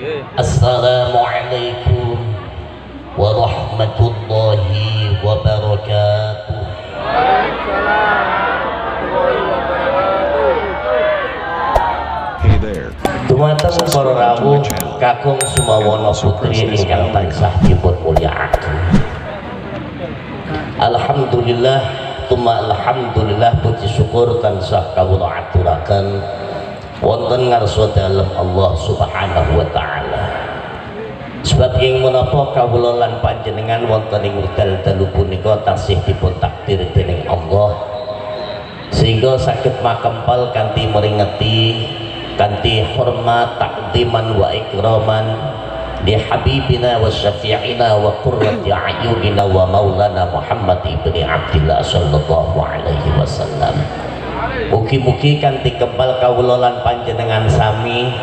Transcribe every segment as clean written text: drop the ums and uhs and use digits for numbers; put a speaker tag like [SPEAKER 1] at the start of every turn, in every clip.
[SPEAKER 1] Assalamualaikum warahmatullahi wabarakatuh.
[SPEAKER 2] Hey there.
[SPEAKER 1] Dumateng para rawuh kakung sumawana putri ingkang tansah dipun mulyakaken. Alhamdulillah, tuma alhamdulillah, puji syukur tansah kawula aturaken wonten ngarsa dalem Allah Subhanahu wa taala. Sebab ing menapa kawula lan panjenengan wonten ing wekdal dalu punika taksih dipun takdir dening Allah sehingga saged makempal kanthi meringeti kanthi hormat takdiman wa ikraman li habibina wa syafi'ina wa qurrati a'yunina wa maulana Muhammad ibni Abdillah sallallahu alaihi wasallam. Mugi-mugi kanthi kempal kawula lan panjenengan sami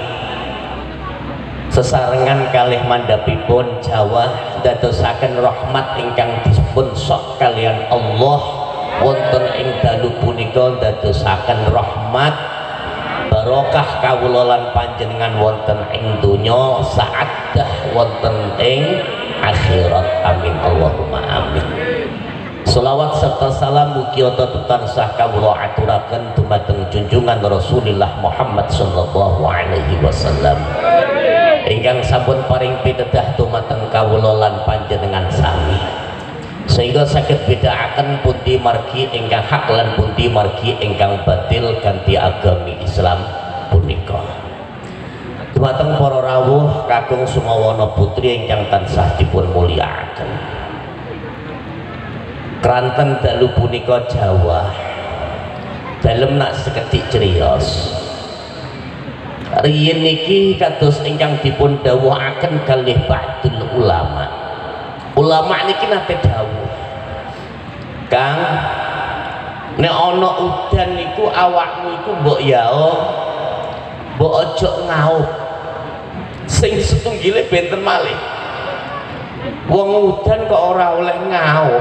[SPEAKER 1] sesarengan kalih mandhapipun Jawa dadosaken rahmat ingkang dipun sok kalian Allah wonten ing dalu punika, dadosaken rahmat barokah kawula lan panjenengan wonten ing donya, saadah wonten ing akhirat. Amin Allahumma amin. Sholawat serta salam mugi tansah kawula aturaken dumateng junjungan Rasulullah Muhammad sallallahu alaihi wasallam ingkang sampun paring pitedah dumateng kawula lan panjenengan sami sehingga saged bedakaken pundi margi ingkang hak lan pundi margi ingkang batil kanthi agami Islam punika. Dumateng para rawuh kakung sumawana putri ingkang tansah dipun mulyakaken, kranten dalu punika Jawa dalem nak seketik criyos riyin niki kados ingkang dipun dawuhaken kalih ba'dul ulama niki nate dawuh, Kang, nek ana udan niku awakmu iku mbok yao mbok aja ngaup sing setunggile benten malih wong udan kok ora oleh ngaup.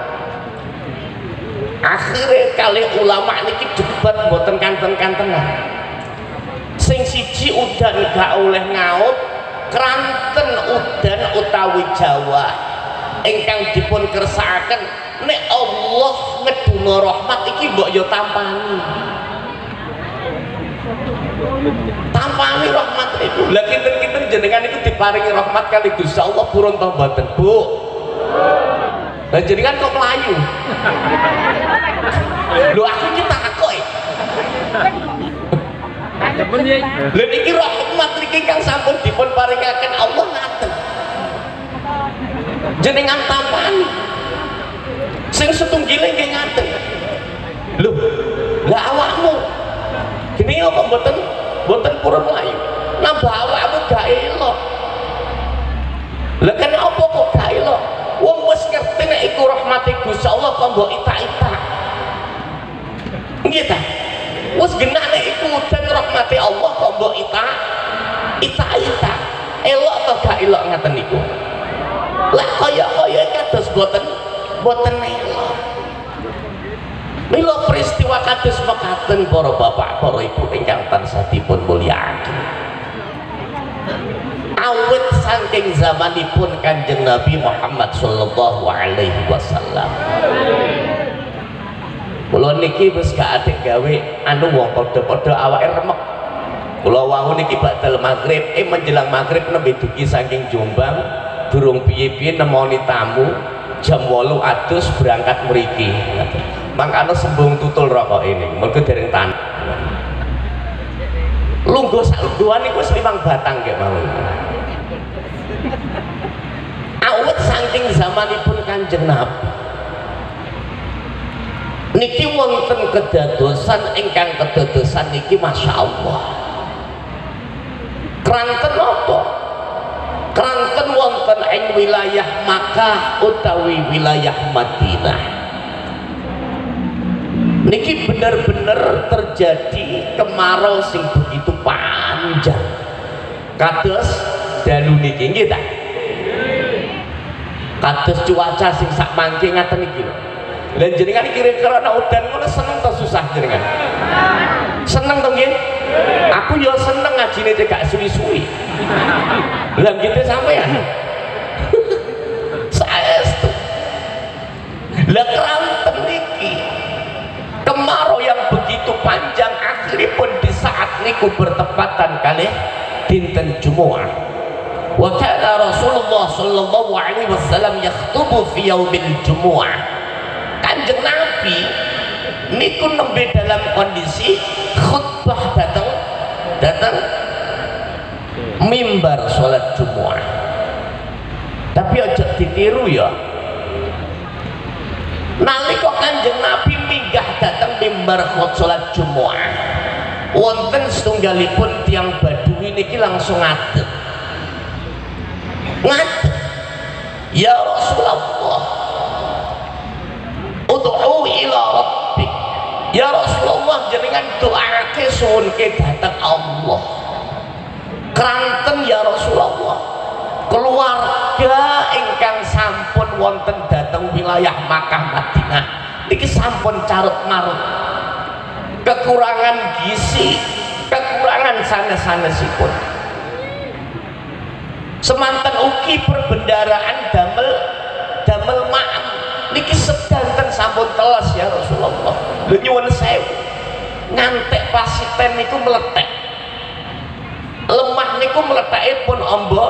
[SPEAKER 1] Akhirnya kalih ulama niki debat mboten kanten-kantenan. Sing siji udan gak oleh ngaut, kranten udan utawi Jawa ingkang dipun kersakaken nek Allah ngeduna rahmat iki mbok yo tampani rahmat itu. Lah kinten-kinten jenengan iku diparingi rahmat kali Gusti Allah purun to mboten, Bu? Lah jenengan kok melayu? Lho aku iki takoki. Lha niki rahmat niki kang sampun dipun paringaken Allah ngaten. Jenengan tampani. Sing setunggile nggih ngaten. Lho, lah awakmu gini kok mboten purun mlayu. Nambah awakmu gak elok. Lah kenapa kok gak elok? Wong wis ngerti nek iku rahmate Gusti Allah kok mbok itak-itak. Nggih ta? Wis genah nek iku udan rahmate Allah kok mbok itak-itak. Elok atau gak elok ngaten niku? Lah kaya kados boten elok. Mila peristiwa kados mekaten para bapak, para ibu ingkang tansah dipun mulyakaken. Awit saking zamanipun Kanjeng Nabi Muhammad sallallahu alaihi wasallam. Kula niki wis gak ate gawe anu wong padha-padha awake remek. Kula wau niki badal magrib, menjelang magrib nembe dugi saking Jombang, durung piye-piye nemoni tamu jam 8 adus berangkat mriki. Mangkane sembung tutul rokok ini, mergo dereng tan. Lungguh sak lungguhan niku wis 5 batang nggih mawon. Awet saking zamanipun Kanjeng Nabi niki wonten kedadosan ingkang kedadosan niki Masya Allah. Kranten apa? Kranten wonten ing wilayah Makkah utawi wilayah Madinah niki bener-bener terjadi kemarau sing begitu panjang kados dalu niki nggih ta? Kados cuaca sing sak mangke ngaten iki lho. Lah jenengan kira-kira nek udan ngono seneng ta susah jenengan? Seneng to nggih? Aku ya seneng ngajine cek gak suwi-suwi. Bilang gitu sampean. Saestu. Lah keranten niki kemarau yang begitu panjang akhiripun di saat niku bertepatan kali dinten Jumat. Wa kana Rasulullah sallallahu alaihi wasallam yakhutubu fi yaumil Jumu'ah. Kanjeng Nabi niku nembe dalam kondisi khutbah datang mimbar salat Jumat. Tapi aja ditiru ya. Nalika Kanjeng Nabi minggah datang mimbar salat Jumat, wonten setunggalipun tiang Badui niki langsung ngadeg. Ya Rasulullah, ud'u ila rabbik. Ya Rasulullah, jenengan doake suwunke dhateng Allah. Kranten ya Rasulullah, keluarga ingkang sampun wonten dhateng wilayah Makkah Madinah niki sampun carut marut, kekurangan gizi, kekurangan sanes-sanesipun. Semanten ugi perbendaraan damel ma'am niki sedanten sampun telas ya Rasulullah. Lho nyuwun sewu, ngantek pasiten niku meletek, lemah niku meletake pun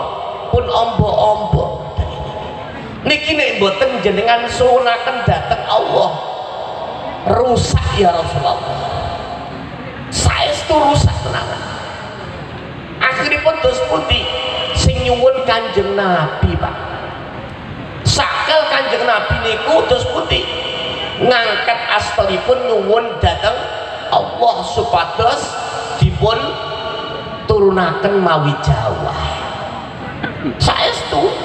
[SPEAKER 1] ombo niki nek mboten jenengan suwunaken dhateng Allah rusak ya Rasulullah. Saestu rusak tenan. Akhiripun dos pundi sing nyuwun Kanjeng Nabi, Pak. Sakal Kanjeng Nabi niku dos pundi ngangkat astelipun nyuwun dhateng Allah supados dipun turunaken mawi Jawa. Saestu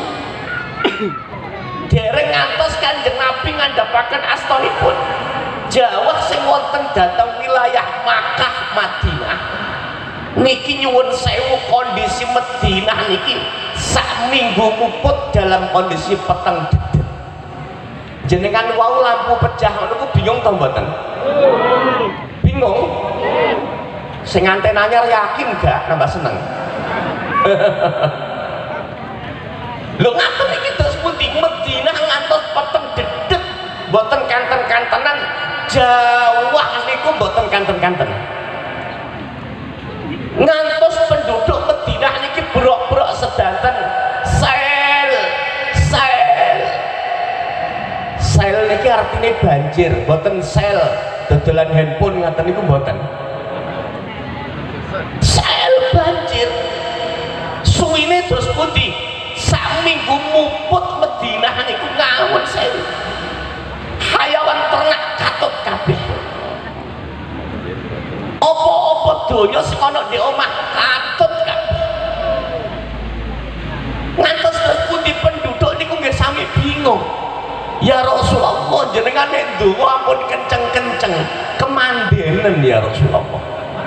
[SPEAKER 1] dereng ngantos Kanjeng Nabi ngandhapaken astalipun Jawa sing wonten dhateng wilayah Makkah Madinah niki nyuwun sewu kondisi Madinah niki sak minggu muput dalam kondisi peteng dedet. Jenengan wau lampu pecah ngono ku bingung to mboten? Bingung? Sing nganten anyar yakin gak nambah seneng? Lho ngaten iki terus pundi Madinah ngantos peteng dedet mboten kanten-kantenan, Jawa niku mboten kanten-kantenan. Ngantos penduduk Madinah niki brok-brok sedanten sel niki artine banjir, mboten sel dodolan handphone ngaten niku mboten. Sel banjir. Suwine terus pundi? Sak minggu muput Madinah niku ngawon sewu. Hayawan ternak katut kabeh. Apa-apa donya sing ana di omah katut kabeh. Ngantos terus pundi penduduk niku nggih sami bingung. Ya Rasulullah, jenengan nek ndonga ampun kenceng-kenceng, kemandenen ya Rasulullah.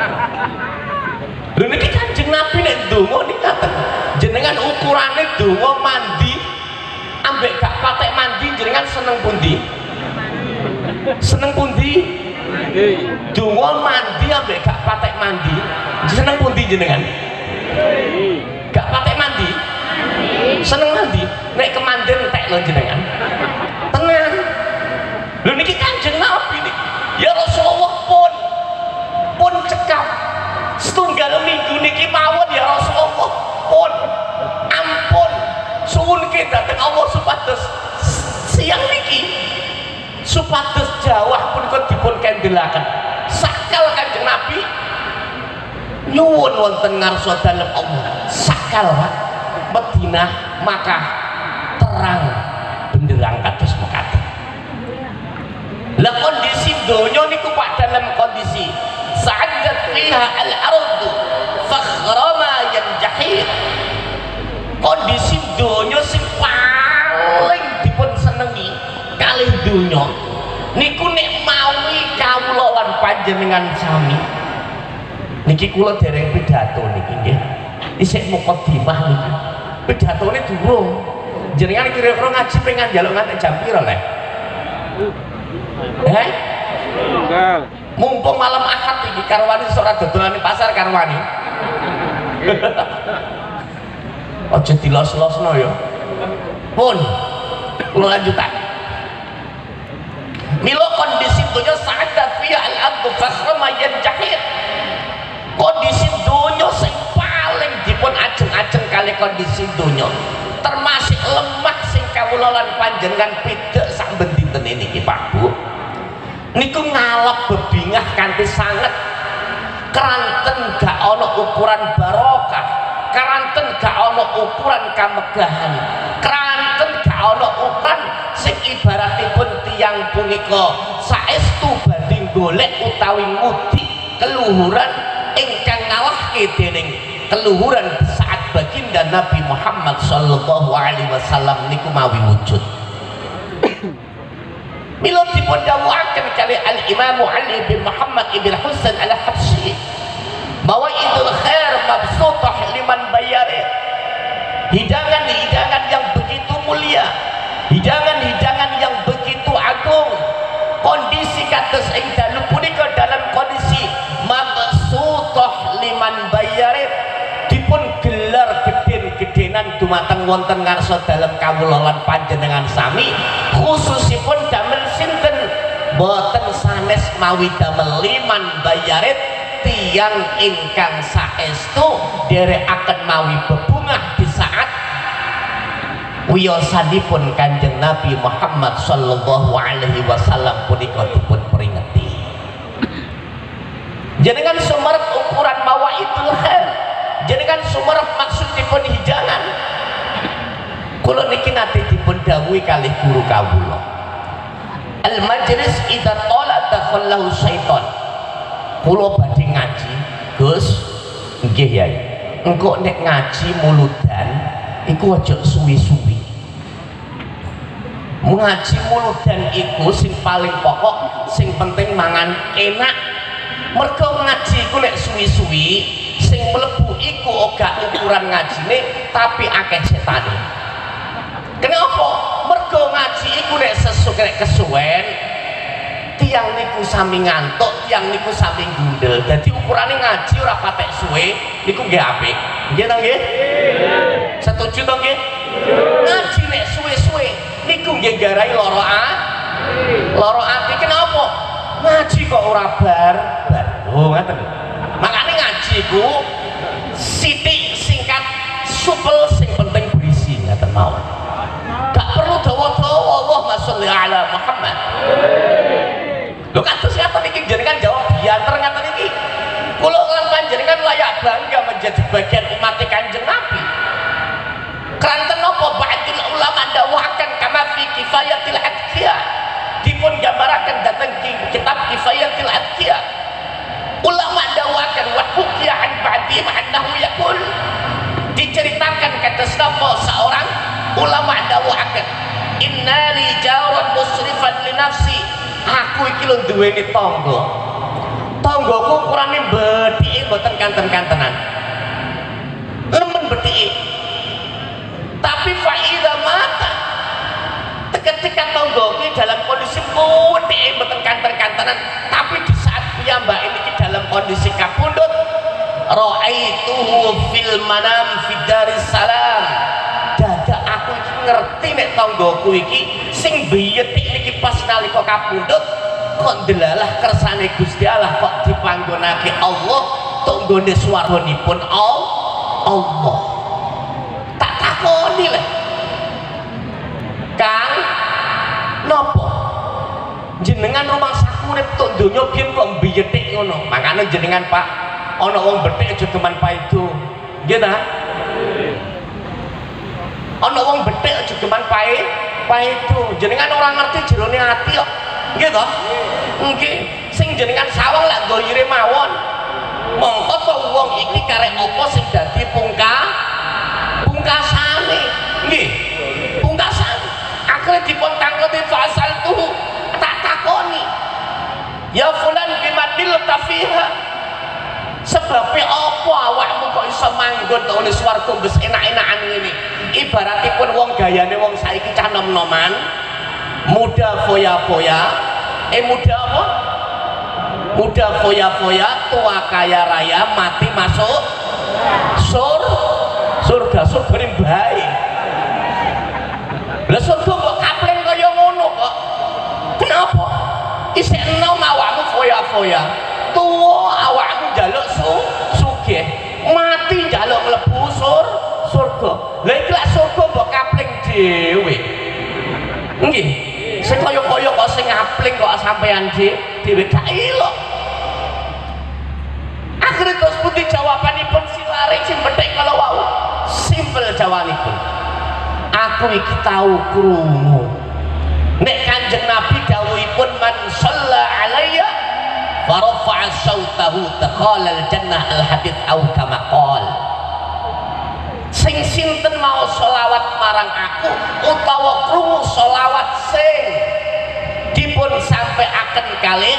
[SPEAKER 1] Lho niki Kanjeng Nabi nek ndonga niki ngaten. Jenengan ukurane donga mandi ambek gak patek mandi jenengan seneng pundi? Seneng pundi? Donga mandi ambek gak patek mandi seneng pundi jenengan? Gak patek mandi? Seneng mandi? Nek kemanden entek lho jenengan. Tenan. Lho niki Kanjeng Nabi niki. Ya Rasulullah pun cekap setunggal minggu niki mawon ya Rasulullah pun ampun suwunke dhateng Allah supados siang niki supados Jawa pun kok dipun kendelaken. Sakal Kanjeng Nabi nyuwun wonten ngarsa dalem Allah. Sakal Pak Madinah Makkah terang benderang kados mekaten. Lah kondisi donya niku Pak dalam kondisi sa'adat fiha al-ardu fakhrama yanjahir. Kondisi donya sing paling dipun senengi kalih donya niku nek mawi kawula lan panjenengan sami niki kula dereng pidato niki nggih isih mukadimah niki pidatone durung. Jenengan kira-kira ngaji pengen njaluk nganti jam pira le? Mumpung malam Ahad iki karwani ora dodolane pasar karwani. aja dilos-losno ya. Pun kula lanjutan. Mila kondisi dunya sa'adat fiha al-abdu fasrama yanjahid. Kondisi dunya sing paling dipun ajeng-ajeng kali kondisi dunya termasuk lemah sing kawula lan panjenengan pidhek sak bendinten niki Pak Bu. Niku ngalap bebingah kanthi sanget. Keranten gak ana ukuran barokah, keranten gak ana ukuran kamegahan, keranten gak ana ukuran sing ibaratipun tiyang punika saestu badhe golek utawi ngudi keluhuran ingkang ngalahke dening keluhuran saat baginda Nabi Muhammad sallallahu alaihi wasallam niku mawi wujud. Mila dipun dawuhaken kali Al-Imam Ali bin Muhammad ibn Husain Al-Habsyi bahwa idul khair mabsutah liman bayari, hidangan-hidangan yang begitu mulia, hidangan-hidangan yang begitu agung, kondisi kados ing dalu punika dalam kondisi mabsutah liman bayari dipun gelar geden-gedenan dumateng wonten ngarsa dalem kawula lan panjenengan sami, khususipun damel sinten boten sanes mawi damel liman bayarit tiyang ingkang saestu derekaken mawi bebungah di saat wiyosanipun Kanjeng Nabi Muhammad sallallahu alaihi wasallam punika dipun peringati. Jenengan sumerep ukuran mawaidul khair, jenengan sumerep maksudipun hidangan. Kula niki nate dipun dawuhi kalih guru kawula. Al majlis idza tala dakhallahu syaitan. Kula badhe ngaji, Gus. Nggih Yai. Engko nek ngaji muludan iku aja suwi-suwi. Ngaji muludan iku sing paling pokok, sing penting mangan enak. Mergo ngaji iku nek suwi-suwi sing mlebu iku ora ukuran ngajine tapi akeh setane. Kenapa? Mergo ngaji iku nek sesuke kesuwen tiang niku sami ngantuk, tiang niku sami gundel. Dadi ukurane ngaji ora patek suwe niku nggih apik. Nggih to nggih? Setuju to nggih? Ngaji nek suwe-suwe niku nggih garai lara ati. Kenapa? Ngaji kok ora bar. Oh ngaten. Makane ngaji ku sithik singkat supel sing penting berisi ngaten mawon. Gak perlu dawa-dawa. Allahumma sholli ala Muhammad. Lho kados ngaten iki jenengan jawab bianter ngaten iki. Kula lan panjenengan layak bangga menjadi bagian umat Kanjeng Nabi. Keranten napa ba'dil ulama dawahaken kama fi kifayatil adqiya. Dipun gambaraken dhateng kitab kifayatil adqiya. Ulama dawakan wa hukiya an ba'dihim annahu yaqul, diceritakan kata seorang ulama dawakan, inna li jaran musrifan li nafsi, aku iki lho duweni tangga, tanggaku ukurane bedhike mboten kanten-kantenan, nemen bedhike, tapi fa idza mata ketika tanggaku dalam kondisi bedhike mboten kanten-kantenan, tapi di saat piyambak ini dalam kondisi kapundhut, ra'aituhu fil manam fi daris salam, dadak aku iki ngerti nek tanggaku iki sing biyetik niki pas nalika kapundhut kok ndelalah kersane Gusti Allah kok dipanggonake Allah tok nggone swarganipun Allah. Tak takoni lho Kang, napa jenengan rumah sakurip tok donya biyen kok biyetik ngono? Makane jenengan Pak, ana wong bethik aja geman paido. Nggih ta? Ana wong bethik aja geman paido. Jenengan ora ngerti jerone ati kok. Nggih to? Nggih. Sing jenengan sawang lak doyire mawon. Mongko to wong iki karek apa sing dadi pungkasane. Nggih. Pungkasane. Akhire dipun tangketi fasal tuh. Takoni ya fulan bimadil tafiha, sebabnya apa awakmu kok iso manggon to ning swarga wis enak-enakan ngene. Ibaratipun wong gayane wong saiki cah nom-noman, muda foya-foya, muda apa? Muda foya-foya, tua kaya raya, mati masuk surga ini baik. Lah surga kok kapling kaya ngono kok. Kenapa? Isih enom awakmu foya-foya. Tuwa awakmu njaluk sugih. Mati njaluk mlebu surga. Lah iki lak surga mbok kapling dhewe. Nggih. Sing kaya-kaya kok sing ngapling kok sampean dhewe gak ilok. Akhirnya terus putih jawabanipun si laring sing penting kalau wau. Simpel jawabanipun. Aku iki tahu krungu nek Kanjeng Nabi dawuhipun man shalla alayya fa rafa'a sautahu taqala al jannah al hadits au kama qol. Sing sinten mau selawat marang aku utawa krungu selawat sing dipun sampaiaken kalih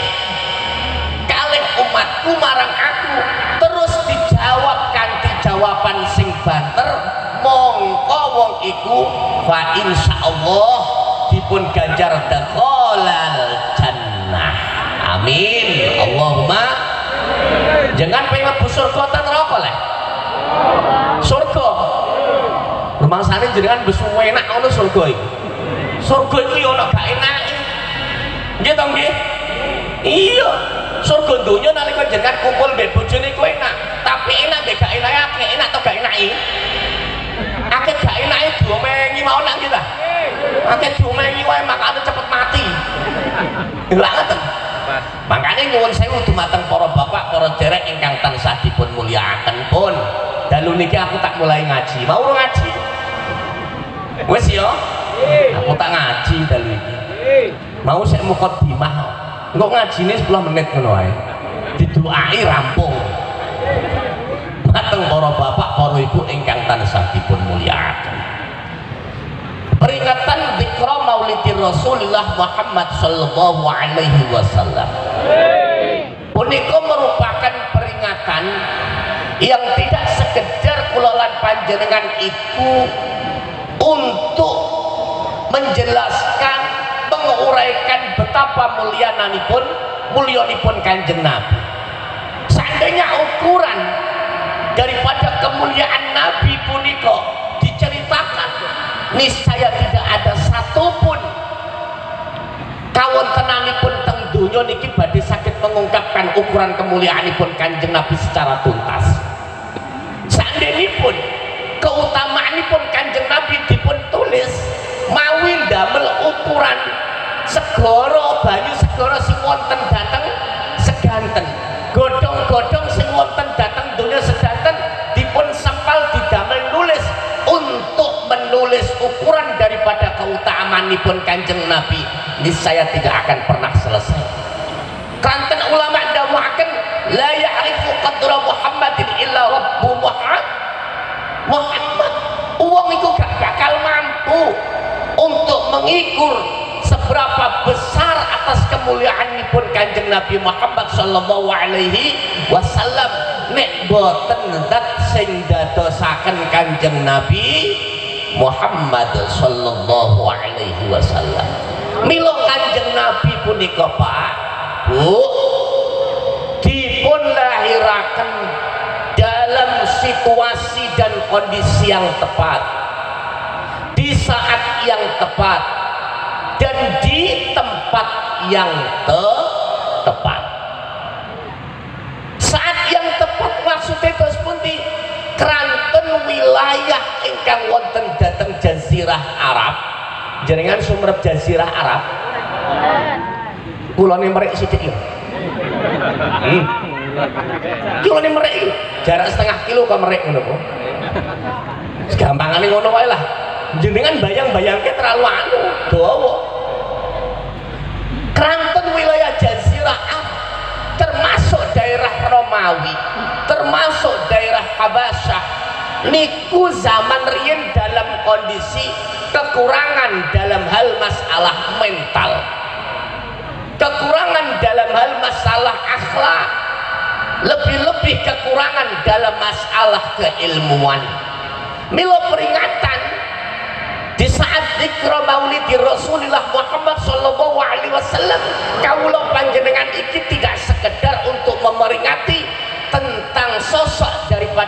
[SPEAKER 1] umatku marang aku terus dijawab kanthi jawaban sing banter, mongko wong iku fa insyaallah dipun ganjar dakhalal jannah. Amin. Allahumma. Jangan pengen mlebu surga ta neraka leh. Surga. Rumangsane jenengan wis enak ngono surga iki. Surga iki ana gak enake. Nggih to nggih? Iya. Surga donya nalika jenengan kumpul mbek bojone ku enak, tapi enak mbek gak enake akeh, enak to gak enake? Akeh gak enake diomengi mau nak kita. Akeh diomengi wae makane cepet mati. Lha ngoten. Makane nyuwun sewu dumateng para bapak, para derek ingkang tansah dipun mulyakaken pun. Dalu niki aku tak mulai ngaji. Mau ngaji? Wis ya. Aku tak ngaji dalu iki. Mau sik mukadimah. Engko ngajine 10 menit ngono wae. Didoai rampung. Mateng para bapak, para ibu ingkang tansah dipun mulyakaken. Peringatan dzikra Maulidi Rasulullah Muhammad sallallahu alaihi wasallam. Punika merupakan peringatan yang tidak sekedar kula lan panjenengan itu untuk menjelaskan, menguraikan betapa mulyanipun Kanjeng Nabi. Seandainya ukuran daripada kemuliaan Nabi punika diceritakan, niscaya tidak ada satupun kawontenanipun teng donya niki badhe saged mengungkapkan ukuran kemuliaanipun Kanjeng Nabi secara tuntas. Seandainipun keutamaanipun Kanjeng Nabi dipun tulis mawi ndamel ukuran segara banyu segara sing wonten dhateng sedanten, godhong-godhong sing wonten dhateng donya sedanten dipun sempal didamel nulis untuk menulis ukuran daripada keutamaanipun Kanjeng Nabi, niscaya tidak akan pernah selesai. Kanten ulama dawuhaken la ya'rifu qadra Muhammadin illa rabbu Muhammad. Wong iku gak bakal mampu untuk mengukur seberapa besar atas kemuliaanipun Kanjeng Nabi Muhammad sallallahu alaihi wasallam nek boten zat sing dadosaken Kanjeng Nabi Muhammad sallallahu alaihi wasallam. Mila Kanjeng Nabi punika Pak, Bu, dipun lahiraken dalam situasi dan kondisi yang tepat, di saat yang tepat, dan di tempat yang tepat. Saat yang tepat maksudnya terus pundi? Kranten wilayah ingkang wonten dhateng Jazirah Arab. Jenengan sumrep Jazirah Arab? Kulone merek sithik ya. Kulone merek jarak setengah kilo ke merek ngono kok. Gampangane ngono wae lah. Jenengan bayang-bayangke terlalu dawa. Kranten wilayah Jazirah Arab termasuk daerah Romawi, termasuk daerah Habasyah niku zaman riyen dalam kondisi kekurangan dalam hal masalah mental, kekurangan dalam hal masalah akhlak, lebih-lebih kekurangan dalam masalah keilmuan. Mila peringatan di saat dzikra Maulidi Rasulullah Muhammad sallallahu alaihi wasallam, kawula panjenengan iki tidak sekedar untuk memperingati tentang sosok daripada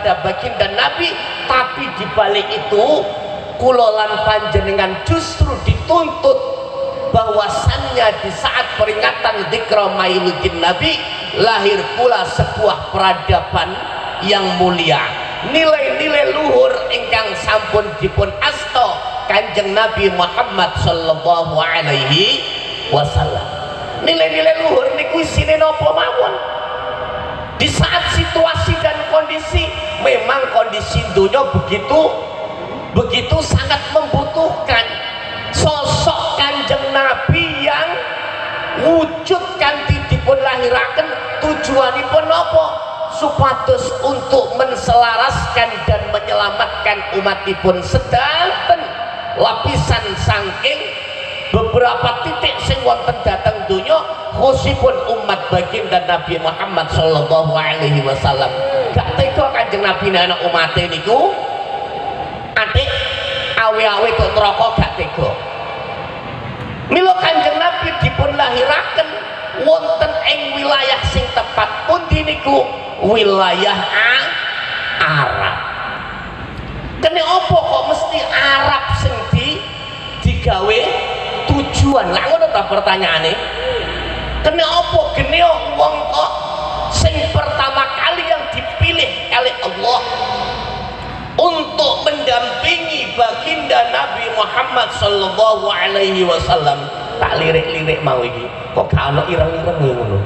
[SPEAKER 1] kepada baginda Nabi, tapi dibalik itu kulolan panjenengan justru dituntut bahwasannya di saat peringatan dzikra maulidin Nabi lahir pula sebuah peradaban yang mulia, nilai-nilai luhur ingkang sampun dipun asta Kanjeng Nabi Muhammad sallallahu alaihi wasallam. Nilai-nilai luhur niku isine napa mawon? Di saat situasi dan kondisi, memang kondisi dunia begitu sangat membutuhkan sosok Kanjeng Nabi yang wujud kanthi dipun lahiraken tujuanipun napa? Supados untuk menselaraskan dan menyelamatkan umatipun sedanten lapisan saking beberapa titik sing wonten dhateng donya khususipun umat baginda Nabi Muhammad sallallahu alaihi wasallam. Gak tega Kanjeng Nabi anak umate niku atik awe-awe kok neraka gak tega. Mila Kanjeng Nabi dipun lahiraken wonten ing wilayah sing tepat pundi niku? Wilayah Arab. Kene opo kok mesti Arab sing digawe tujuan? Lah ngono ta pertanyaane. Kene opo gene wong kok sing pertama kali yang dipilih oleh Allah untuk mendampingi baginda Nabi Muhammad sallallahu alaihi wasallam. Tak lirik-lirik mau iki kok gak ono ireng-ireng ngono.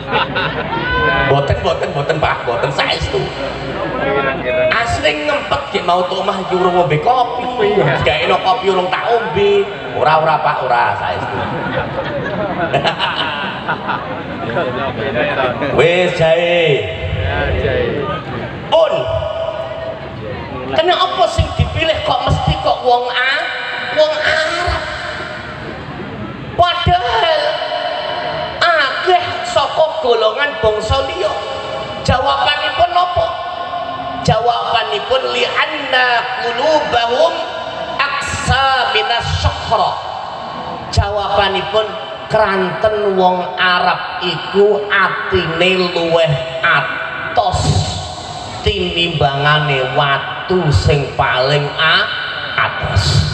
[SPEAKER 1] Boten Pak, boten saestu. Asring ngempet ki mau tok omah iki urung ngombe kopi. Gaekno kopi urung tak ombe. Ora Pak, ora saestu. Wis jae. Pun. Kena apa sing dipilih kok mesti kok wong Arab? Padahal akeh saka golongan bangsa liya. Jawabanipun napa? Jawabanipun li'anna qulubahum aksa minas syahra. Jawabanipun kranten wong Arab iku atine luweh atos tinimbangane watu sing paling atas.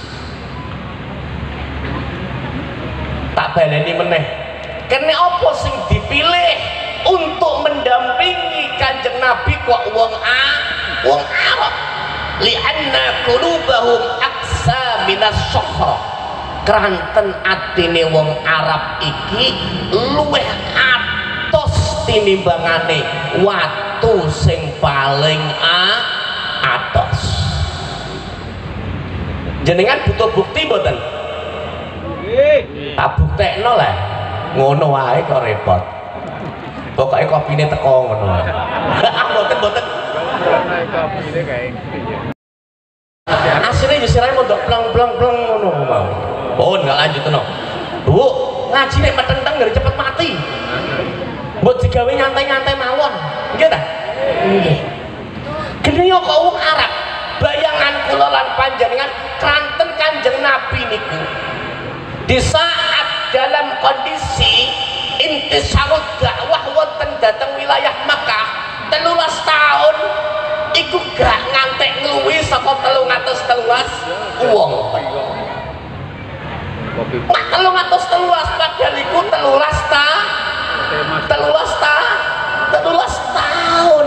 [SPEAKER 1] Tak baleni meneh. Kene apa sing dipilih untuk mendampingi Kanjeng Nabi kok wong Arab? Li'anna qulubahum aksa minas syahra. Kranten atine wong Arab iki luweh atos tinimbangane watu sing paling atos. Jenengan butuh bukti mboten? Tak buktekno lah. Ngono wae kok repot. Pokoke kopine teko ngono wae. Mboten. Kopine kae. Asline yo sirahe mondok pleng ngono mau. Pun gak lanjutno. Bu, ngaji nek meteng-teng ngger cepet mati. Mbok digawe nyantai-nyantai mawon. Nggih ta? Nggih. Gene yo kok wong Arab. Bayangan kula lan panjenengan kranten Kanjeng Nabi niku. Di saat dalam kondisi intisarut dakwah wonten dhateng wilayah Makkah 13 tahun iku gak ngantek ngluwi saka 313 wong. Mak 313 padahal iku 13 tahun.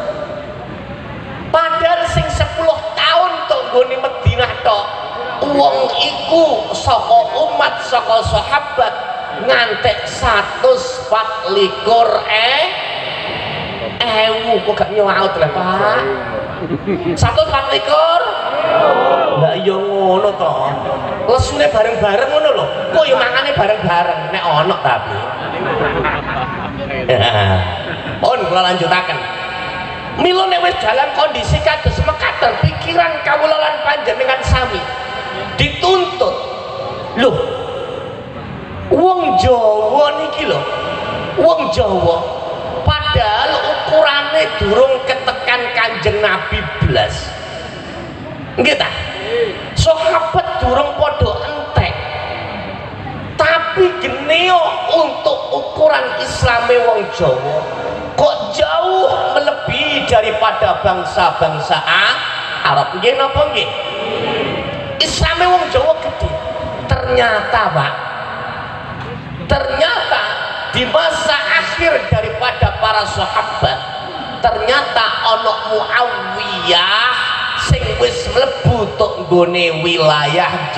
[SPEAKER 1] Padahal sing 10 tahun tok nggone Madinah tok. Wong iku saka umat saka sahabat ngantek 124 kok gak nyaut lah Pak. 124 lah iya ngono to. Lesune bareng-bareng ngono lho. Kok ya mangane bareng-bareng nek ana tapi. Pun kula lanjutaken. Mila nek wis dalam kondisi kados mekaten pikiran kawula lan panjenengan sami dituntut loh wong Jawa niki lho wong Jawa padahal ukurane durung ketekan Kanjeng Nabi blas nggih ta sahabat durung padha entek tapi geneo untuk ukuran Islame wong Jawa kok jauh melebihi daripada bangsa-bangsa Arab. Nggih napa nggih? Islame wong Jawa gede. Ternyata Pak, ternyata di masa akhir daripada para sahabat, ternyata ana Muawiyah sing wis mlebu tok nggone wilayah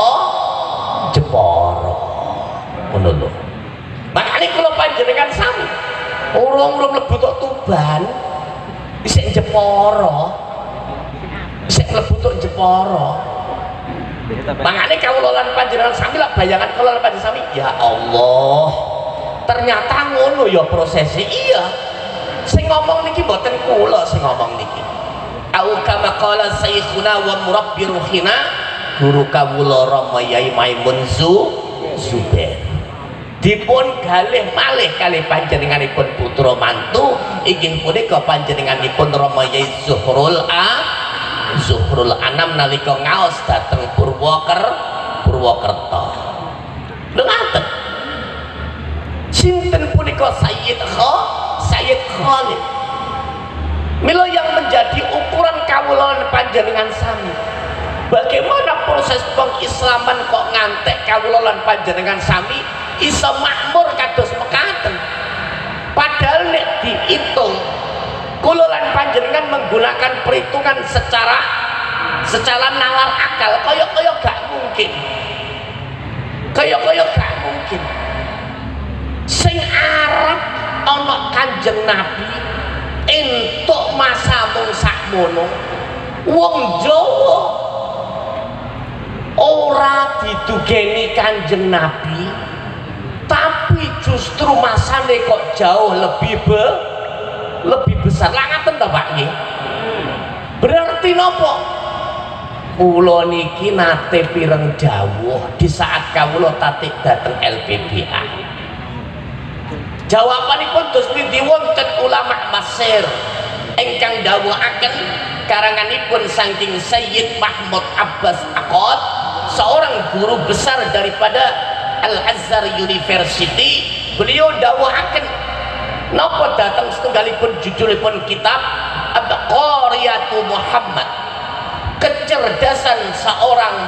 [SPEAKER 1] Jepara. Ngono lho. Makane kula panjenengan sami urung mlebu tok Tuban, isih Jepara. Isih mlebu tok Jepara. Makanya kawula lan panjenengan sami lah bayangan kawula lan panjenengan sami, ya Allah, ternyata ngono ya prosesi. Iya, sing ngomong niki mboten kula sing ngomong niki. Au kama qala sayyikhuna wa murabbi ruhina, guru kawula Rama Yai Maimun Zubair. Dipun galih malih kalih panjenenganipun putra mantu inggih punika panjenenganipun Rama Yai Zuhrul Anam nalika ngaos dhateng Purwokerto. Lho ngaten. Sinten punika Sayyid Khalid. Mila yang menjadi ukuran kawula panjenengan sami. Bagaimana proses pengislaman kok ngantek kawula lan panjenengan sami iso makmur kados mekaten. Padahal nek diitung kula lan panjenengan menggunakan perhitungan secara nalar akal kaya gak mungkin. Kaya gak mungkin. Sing arep ana Kanjeng Nabi entuk masa mung sakmono, wong Jawa ora didugeni Kanjeng Nabi, tapi justru masane kok jauh lebih besar. Lah ngaten to Pak nggih? Berarti napa? Kula niki nate pireng dawuh di saat kawula tatik dateng LPBA. Jawabanipun dos pundi wonten ulama Mesir ingkang dawuhaken karanganipun saking Sayyid Mahmud Abbas Aqad, seorang guru besar daripada Al-Azhar University. Beliau dawuhaken napa datang setunggalipun judulipun kitab Abqariyatu Muhammad, kecerdasan seorang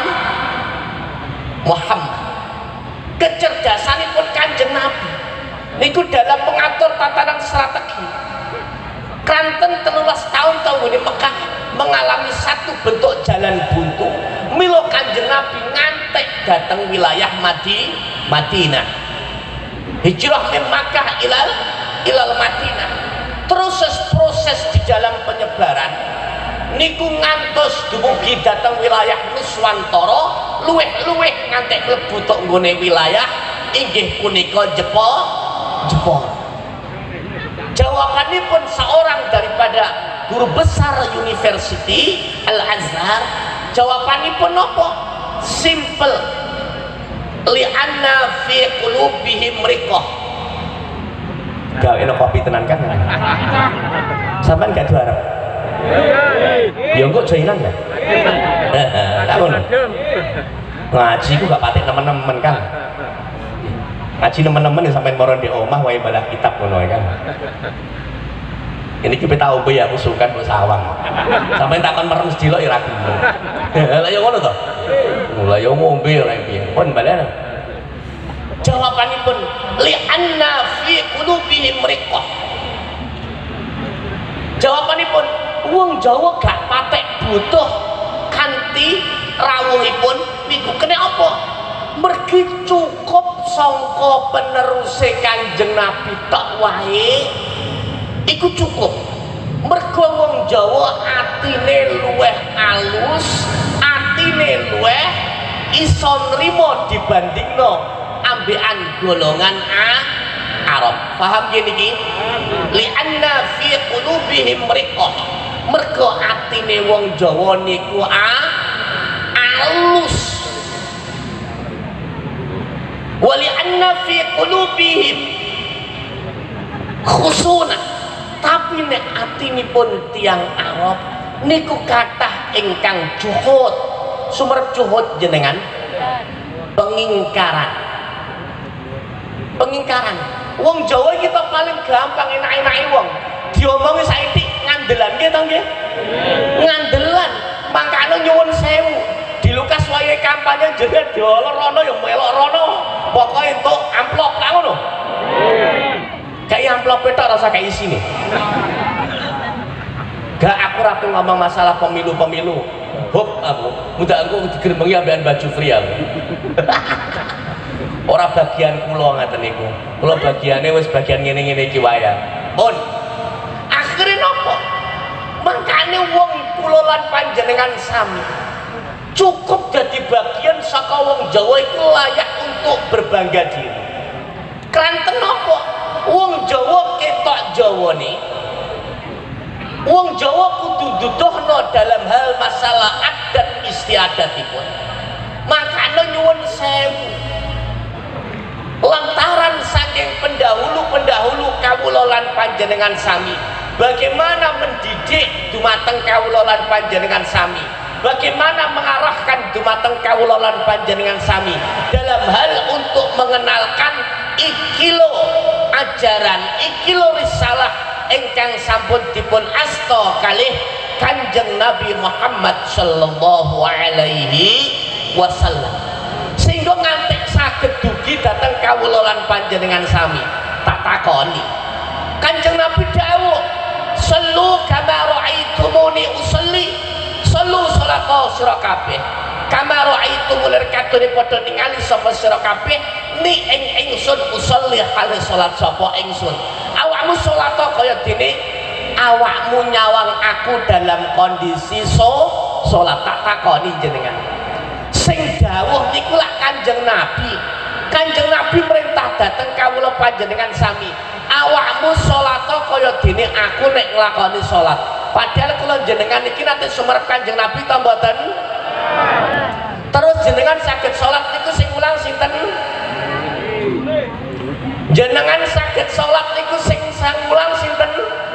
[SPEAKER 1] Muhammad. Kecerdasanipun Kanjeng Nabi niku dalam mengatur tatanan strategi. Kanten 13 tahun di Mekah mengalami satu bentuk jalan buntu. Milo Kanjeng Nabi ngantek datang wilayah Madinah. Hijrah min Makkah ilal Madinah. Proses di dalam penyebaran niku ngantos dumugi datang wilayah Nuswantara, luweh ngantek mlebu tok nggone wilayah inggih punika Jepara. Jawabanipun seorang daripada guru besar University Al-Azhar, jawabanipun apa? Simple. Li'anna fi qulubihim riqah. Gawe kopi tenan kan? Sampeyan gak juara. Ya kok jainan ya? Tak ngono. Ngaji ku gak patek nemen-nemen kan. Ngaji nemen-nemen sampeyan moro ndek omah wae balah kitab ngono kan. Ini kita tahu ya aku suka mbok sawang. Sampeyan takon merem sedilok ya ra gelem. Lah ya ngono to. Mulai yo ngombe ora piye. Pun balen. Jawabanipun li'anna fi qulubihim riqah. Jawabanipun wong Jawa gak patek butuh kanthi rawuhipun niku kene apa? Mergi cukup sangka peneruse Kanjeng Nabi tok wae iku cukup. Mergo wong Jawa atine luweh alus, atine luweh iso nrimo dibandingno ambekan golongan Arab. Paham gini iki? Li'anna fi qulubihim riqah. Mergo atine wong Jawa niku alus. Wa li'anna fi qulubihim khusuna. Tapi nek atinipun tiang Arab niku kathah ingkang juhud. Sumerep juhud jenengan pengingkaran. Wong Jawa kita paling gampang enak-enake wong. Diomongi saiki ngandelan nggih to nggih. Ngandelan. Mangkane nyuwun sewu. Di Lukas wayahe kampanye jenenge diolor rono ya melok rono. Pokoke entuk amplop lah ngono. Kayak amplop tok rasa kayak isine. Gak aku rapi ngomong masalah pemilu-pemilu. Hop aku, mudah aku digerbengi ambekan baju free aku. Ora bagian kula ngaten niku. Kula bagiane wis bagian ngene-ngene iki wae. Pun. Akhire napa? Mangkane wong kula lan panjenengan sami cukup dadi bagian saka wong Jawa itu layak untuk berbangga diri. Kranten napa? Wong Jawa ketok Jawane. Wong Jawa kudu duduhno dalam hal masalah adat istiadatipun. Makanya nyuwun sewu. Lantaran saking pendahulu-pendahulu kawula lan panjenengan sami, bagaimana mendidik dumateng kawula lan panjenengan sami, bagaimana mengarahkan dumateng kawula lan panjenengan sami dalam hal untuk mengenalkan ikilo ajaran, ikilo risalah ingkang sampun dipun asta kalih Kanjeng Nabi Muhammad sallallahu alaihi wasallam, sehingga ngantek saged dugi dhateng kawula lan panjenengan sami. Tak takoni Kanjeng Nabi dawuh, "Sallu kama ra'aitumuni usolli." Sallu salata sira kabeh kama ra'aitumul katune padha ningali sapa sira kabeh ni ingsun usolli hale salat sapa ingsun. Awakmu salat kaya dene awakmu nyawang aku dalam kondisi salat. Tak takoni jenengan. Sing dawuh niku lak Kanjeng Nabi. Kanjeng Nabi merintah dateng kawula panjenengan sami. Awakmu salat kaya dene aku nek nglakoni salat. Padahal kula jenengan iki nate sumerep Kanjeng Nabi ta mboten? Terus jenengan saged salat niku sing ulang sinten? Jenengan saged salat niku sing ulang sinten?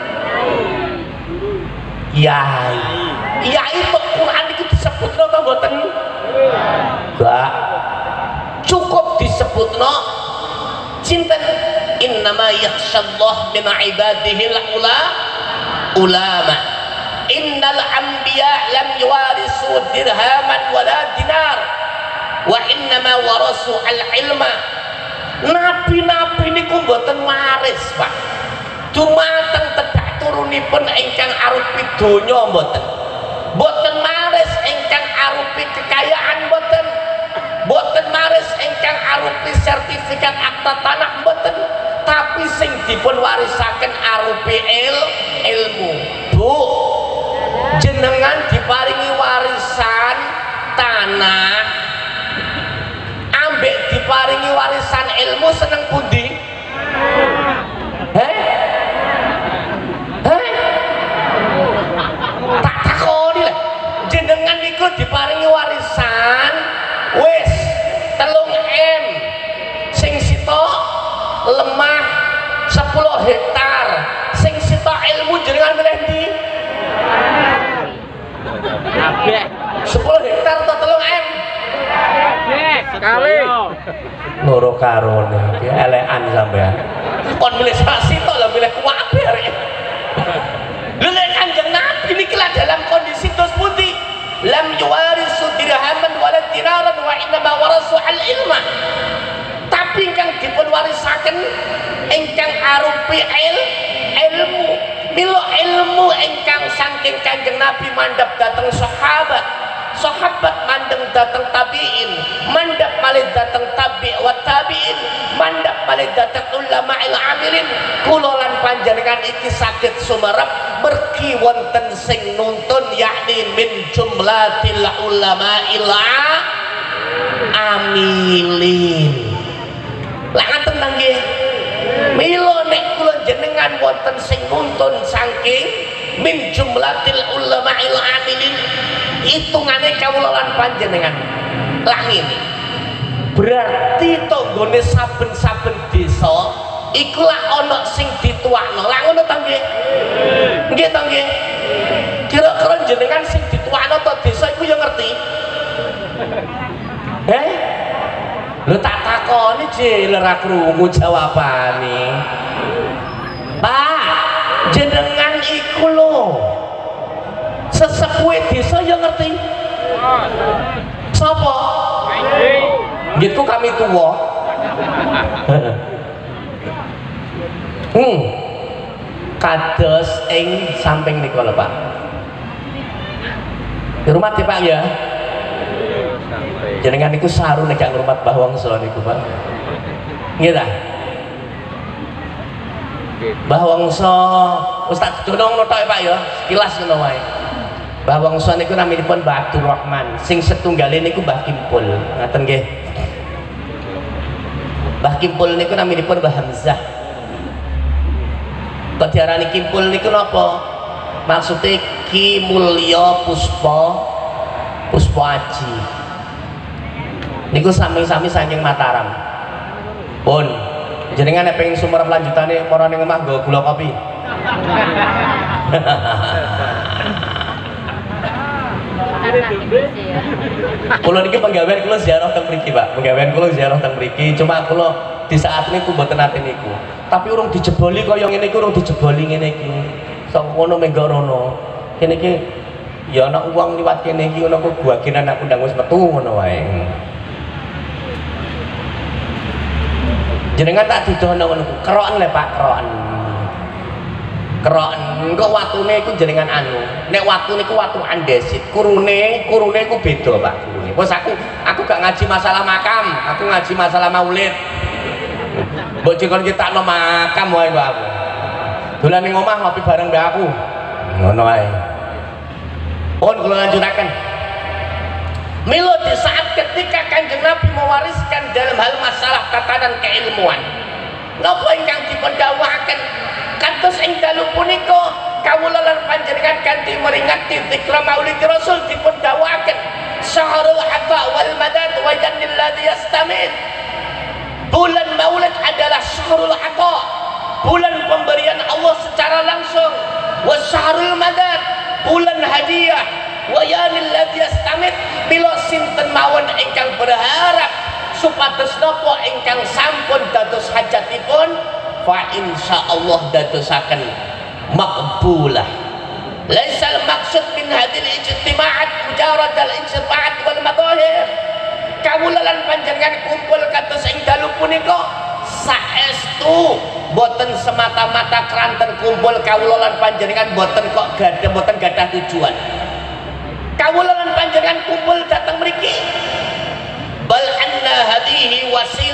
[SPEAKER 1] Yai. Yai kok Quran iki disebutno ta mboten? Enggak. Cukup disebutno sinten? Innama yakhsyallah min ibadihil ulama. Innal anbiya lam yuwarisu dirhaman wala dinar wa innama warasu al-ilma. Nabi-nabi niku mboten waris, Pak. Dumateng tedak turunipun ingkang arupi donya mboten. Mboten waris ingkang arupi kekayaan mboten. Mboten waris ingkang arupi sertifikat akta tanah mboten. Tapi sing dipun warisaken arupi ilmu. Bu, jenengan diparingi warisan tanah, ambek diparingi warisan ilmu, seneng pundi? Tak takoni lah. Jenengan niku diparingi warisan wis 3 M, sing sitok lemah 10 hektar, sing sitok ilmu jenengan milih ndi? 10 hektar atau 3 M?
[SPEAKER 3] Sekali.
[SPEAKER 1] Loro karone iki elekan sampean. Kon milih sasi tok lho milih kuwabe arek. Lha nek Kanjeng Nabi niki lah dalam kondisi dos pundi? Lam yuwarisu dirhaman wala dinaran wa inna warasu al-ilma. Tapi ingkang dipun warisaken ingkang arupi ilmu. Mila ilmu ingkang saking Kanjeng Nabi mandhap dhateng sahabat. Sahabat mandeng datang tabi'in, mandap malih datang tabi' wa tabi'in, mandap malih datang ulama amilin. Kula lan panjenengan iki saged sumerep mergi wonten sing nuntun yakni min jumlatil ulama amilin. Lah ngaten ta nggih? Mila nek kula jenengan wonten sing nuntun saking min jumlatil ulama amilin, hitungane kawula lan panjenengan lah ngene. Berarti tok nggone saben-saben desa iku lak ana sing dituakno. Lah ngono ta nggih? Nggih ta nggih? Kira-kira jenengan sing dituakno tok desa iku ya ngerti? Lho tak takoni jeler ra krungu jawabane. Pak, jenengan iku lho Sepuhe desa ya ngerti. Sapa? Gitu kami tuwa. Kados ing samping niku lho Pak. Hormat ya Pak ya. Jenengan niku saru nek gak ngurmat Mbah Wangsa niku Pak. Nggih ta? Mbah Wangsa Ustaz Dono ngono tok Pak ya, sekilas ngono wae. Mbah Wangsa niku naminipun Mbah Abdul Rahman, sing setunggale niku Mbah Kimpul. Ngaten nggih. Mbah Kimpul niku naminipun Mbah Hamzah. Kok diarani Kimpul niku napa? Maksudnya Ki Mulya Puspa Aji. Niku sami-sami saking Mataram. Pun jenengan nek pengen sumber lanjutane marane omah nggo gula kopi. Kula niki penggawean kula ziarah teng mriki, Pak. Penggawean kula ziarah teng mriki, cuma kula di saat niku mboten nate niku. Tapi urung dijeboli kaya ngene iki, urung dijeboli ngene iki. Sok ngono menggo rono. Kene iki ya ana uang liwat kene iki ngono kok bagian anak undang wis metu ngono wae. Jenengan tak didono ngono ku, keroken le Pak, keroken. Keroken engko watune iku jenengan anu. Nek watu niku watu andesit, kurune iku beda Pak, kurune. Wes aku gak ngaji masalah makam, aku ngaji masalah maulid. Mbok jekon kitakno makam wae Mbak aku. Dolan ning omah ngopi bareng mbak aku. Ngono ae. Pun kula lanjutaken. Milo di saat ketika Kanjeng Nabi mewariskan dalam hal masalah tatanan keilmuan. Napa ingkang dipun dawuhaken kados ing dalu punika kawula lan panjenengan kanthi meringati zikra Maulid Rasul dipun dawuhaken syahrul hafa wal madad wa jannil ladzi yastamid. Bulan Maulid adalah syahrul hafa, bulan pemberian Allah secara langsung, wa syahrul madad, bulan hadiah, wa yanil ladzi yastamid, bila sinten mawon ingkang berharap supados napa ingkang sampun dados hajatipun fa insyaallah dadosaken maqbulah. Laisal maksud min hadil ijtima'at mujarad al ijtima'at wal madahir. Kawula lan panjenengan kumpul kados ing dalu punika saestu boten semata-mata keranten kumpul kawula lan panjenengan boten kok gadah tujuan. Kawula lan panjenengan kumpul datang mriki bal anna hadhihi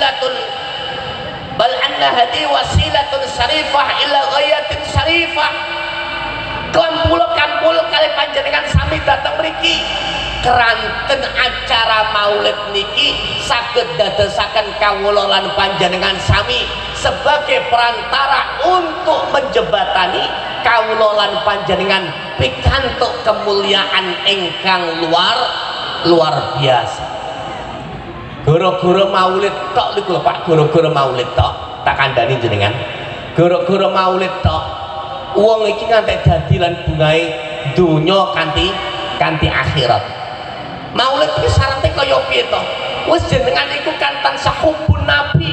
[SPEAKER 1] wasilatun syarifah ila ghayatin syarifah. Kampul kali panjenengan sami datang mriki keranten acara maulid niki saged dadosaken kawula lan panjenengan sami sebagai perantara untuk menjembatani kawula lan panjenengan pikantuk kemuliaan ingkang luar biasa. Gara-gara maulid tok niku lho Pak, gara-gara maulid tok tak kandhani jenengan. Gara-gara maulid tok wong iki ngantek dadi lan bungahe donya kanthi akhirat. Maulid iki syaratnya kaya piye to? Wis jenengan iku kan tansah hubun Nabi.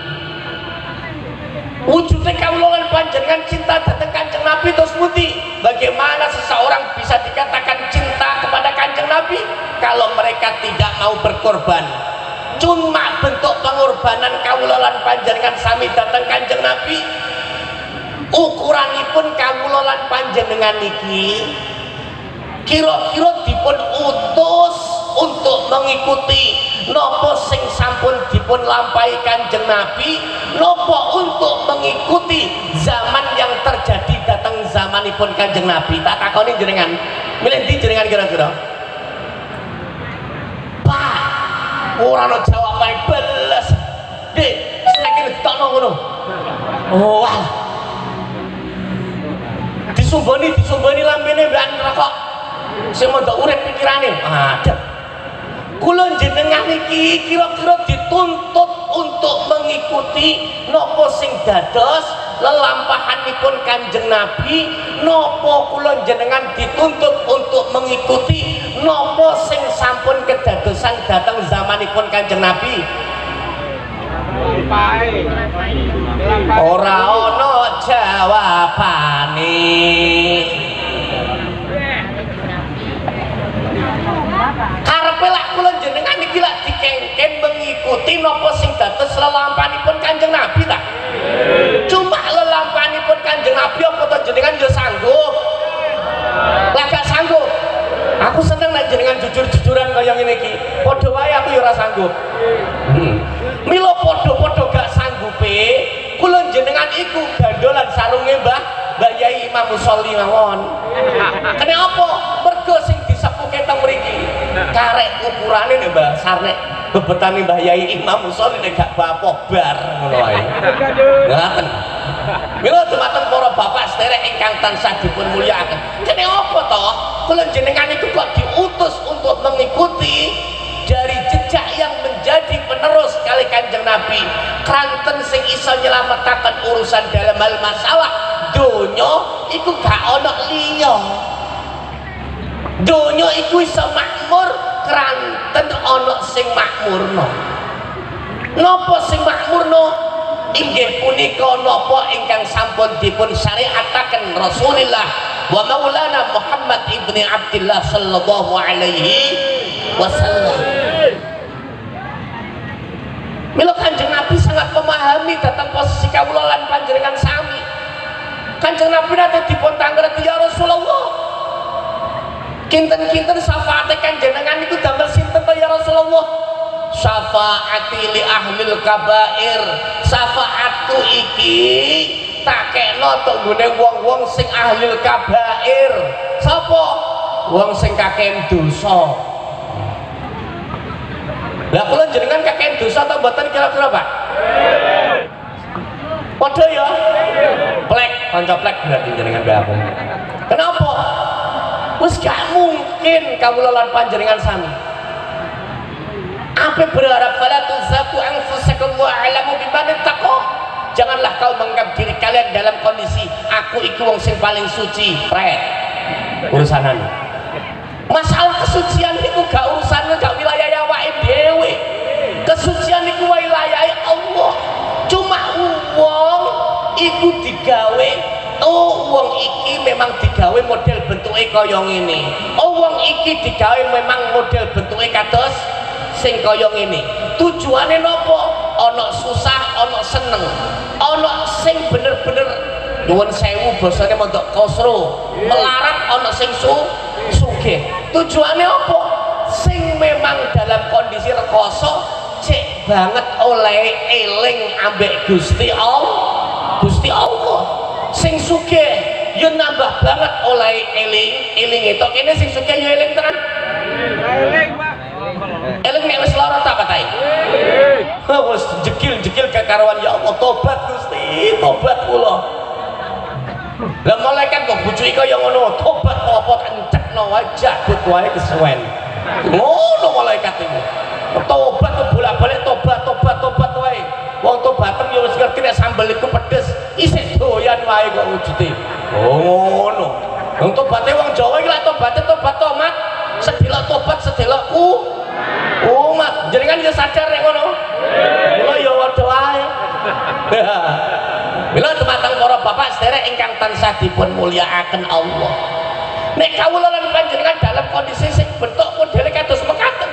[SPEAKER 1] Wujudnya kawula lan panjenengan cinta dhateng Kanjeng Nabi terus pundi? Bagaimana seseorang bisa dikatakan cinta kepada Kanjeng Nabi kalau mereka tidak mau berkorban? Cuma bentuk pengorbanan kawula lan panjenengan sami dhateng Kanjeng Nabi. Ukuranipun kawula lan panjenengan niki kira-kira dipun utus untuk mengikuti nopo sing sampun dipun lampahi Kanjeng Nabi, nopo untuk mengikuti zaman yang terjadi datang zamanipun Kanjeng Nabi. Tak takoni jenengan, milih ndi jenengan kira-kira? Pak, ora ono jawabane beles. Dik, saiki ditokno ngono. Oh, wah. Disumbani lambene mbak rokok. Sing mondok urip pikirane. Ada. Kula jenengan iki kira-kira dituntut untuk mengikuti nopo sing dados lelampahanipun Kanjeng Nabi, nopo kula jenengan dituntut untuk mengikuti nopo sing sampun kedadosan datang zamanipun Kanjeng Nabi. Ora ana jawabane. lelampanipun Kanjeng Nabi ta? Cuma lelampanipun Kanjeng Nabi apa to jenengan yo sanggup? Lah gak sanggup. Aku seneng nek jenengan jujur-jujuran kaya ngene iki. Padha wae aku yo ora sanggup. Mila padha-padha gak sanggupe, kula jenengan iku gandolan sarunge Mbah Yai Imam Musolli mawon. Kenapa? Mergo sing disepuke teng mriki karek ukurane nek Mbah Sarnek bebetane Mbah Yai Imam Musolli nek gak bapak bar ngono wae. Ngaten. Mila dumateng para bapak sederek ingkang tansah dipun mulyakaken. Kene apa to? Kula jenengan itu kok diutus untuk mengikuti dari jejak yang menjadi penerus kali Kanjeng Nabi. Kranten sing iso nyelametaken urusan dalam hal masalah donya iku gak ana liya. Donya iku iso makmur kranten ana sing makmurno. Napa sing makmurno? Inggih punika napa ingkang sampun dipun syariataken Rasulullah wa Maulana Muhammad ibni Abdillah sallallahu alaihi wasallam. Mila Kanjeng Nabi sangat memahami tentang posisi kawula lan panjenengan sami. Kanjeng Nabi nate dipun tangreti ya Rasulullah. Kinten-kinten syafaate kanjenengan itu damel sinten to ya Rasulullah? Syafaati li ahlil kabair. Syafaatku iki tak kena tok nggone wong-wong sing ahlil kabair. Sapa? Wong sing kakean dosa. Lah kula jenengan kakean dosa ta mboten kira-kira, Pak? Padha ya? Plek, kanca plek berarti jenengan mbek aku. Kenapa? Wis gak mungkin kawula lan panjenengan sami. Apa berharap fala tuzaku anfusakum wa a'lamu biman taqwa. Janganlah kau menganggap diri kalian dalam kondisi aku iki wong sing paling suci. Pret. Urusanan. Masalah kesucian niku gak urusan gak wilayah awake dhewe. Kesucian niku wilayah Allah. Cuma wong iku digawe wong iki memang digawe model bentuke kaya ngene. Wong iki digawe memang model bentuke kados sing kaya ngene. Tujuane napa? Ana susah, ana seneng. Ana sing bener-bener nyuwun sewu basane mondok kosro. Melarat ana sing sugih. Tujuane apa? Sing memang dalam kondisi rekoso cek banget oleh eling ambek Gusti Allah. Gusti Allah. Sing sugih ya nambah banget oleh eling itu kene sing sugih ya eling tenan. Eling, Pak. Eling nek wis lara ta patahe? Wis jekil-jekil kekaruan ya Allah, tobat Gusti, tobat kula. Lah malaikat kok bujuki kaya ngono, tobat apa encekno wae jabut wae kesuwen. Ngono malaikat iku. Tobat kok bolak-balik tobat wae. Wong tobaten ya wis ngerti nek sambel iku pedes, isih doyan wae kok wujude. Oh ngono. Wong tobate wong Jawa iki lak tobate tobat tomat, sedelok tobat sedelok umat. Jenengan ya sadar nek ngono. Kula ya padha wae. Mila dumateng para bapak sederek ingkang tansah dipun mulyakaken Allah. Nek kawula lan panjenengan dalam kondisi sing bentuk model kados mekaten.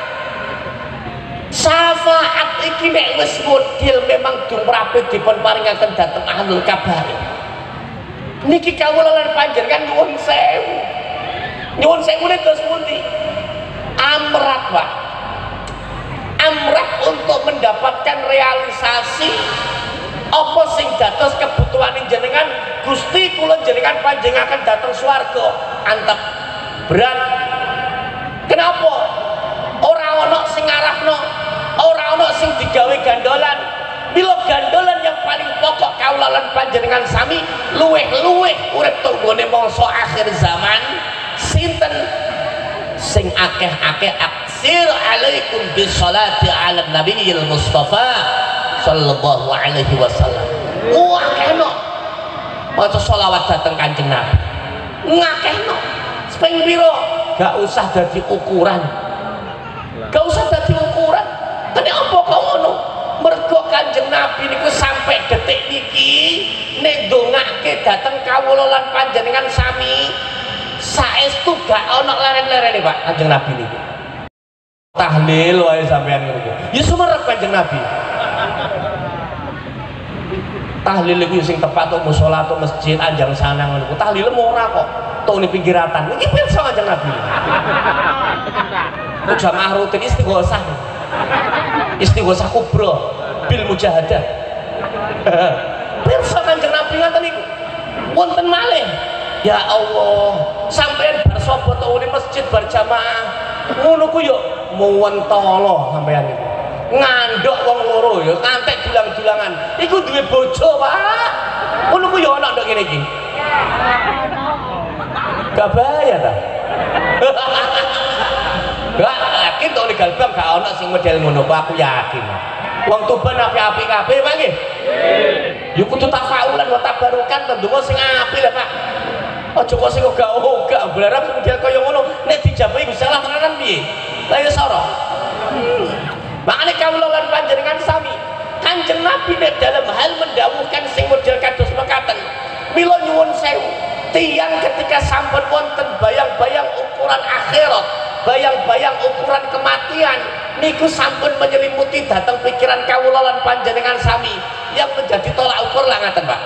[SPEAKER 1] Syafaat iki nek wis model memang dumrape dipun paringaken dhateng ahlul kabair. Niki kawula lan panjenengan nyuwun sewu. Nyuwun sewu terus pundi? Amrat, Pak. Amrat untuk mendapatkan realisasi apa sing dados kebutuhan jenengan Gusti kula jenengan panjenengan dateng swarga antep berat. Kenapa? Ora ana sing ngarahno, ora ana sing digawe gandolan. Bila gandolan yang paling pokok kawula lan panjenengan sami luweh-luweh urip tunggone mangsa akhir zaman sinten sing akeh-akeh aksir alaikum bisolati ala nabiyil mustafa sallallahu alaihi wasallam. Ngakehno maca selawat dateng Kanjeng Nabi. Ngakehno ping pira? Gak usah dadi ukuran. Gak usah dadi ukuran. Kenapa kok ngono? Mergo Kanjeng Nabi niku sampai detik niki nek ndongake dateng kawula lan panjenengan sami saestu gak ana leren-lerene Pak Kanjeng Nabi niku. Tahlil wae sampean niku. Ya sumerep Kanjeng Nabi. tahlil iku sing tepat tok musala tok masjid anjang sana ngono ku tahlil ora kok tok ning pinggiratan iki pirsa kanjeng Nabi kok jamaah rutin istighosah kubra bil mujahadah pirsa kanjeng Nabi ngoten niku wonten malih ya Allah sampean bar sapa tok ning masjid bar jamaah ngono ku yo muwentala sampean niku ngandok wong loro ya kantek dulang-dulangan iku duwe bojo Pak ngono ku ya ana ndok ngene iki gak bahaya ta gak yakin to ning galbang gak ana sing model ngono aku yakin wong Tuban apik-apik kabeh Pak nggih ya kudu tafaulan wa tabarukan ndonga sing apik lah Pak aja kok sing ogah-ogah berharap model kaya ngono nek dijabahi Gusti Allah tenanan piye la ya sara makanya kawula lan panjenengan sami Kanjeng Nabi dalam hal mendawuhkan sing model kados mekaten mila nyuwun sewu tiyang ketika sampun wonten bayang-bayang ukuran akhirat bayang-bayang ukuran kematian niku sampun menyelimuti datang pikiran kawula lan panjenengan sami yang menjadi tolak ukur lah ngaten Pak